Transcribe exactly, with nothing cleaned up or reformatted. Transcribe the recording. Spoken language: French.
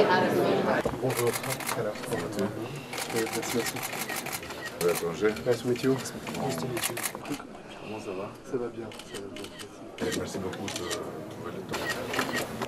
Bonjour. Alors, comment vas-tu? Merci, merci. Ça va changer. Nice to meet you. Nice to meet you. Comment ça va? Ça va bien, ça va bien. Merci. Merci beaucoup de, de ton message.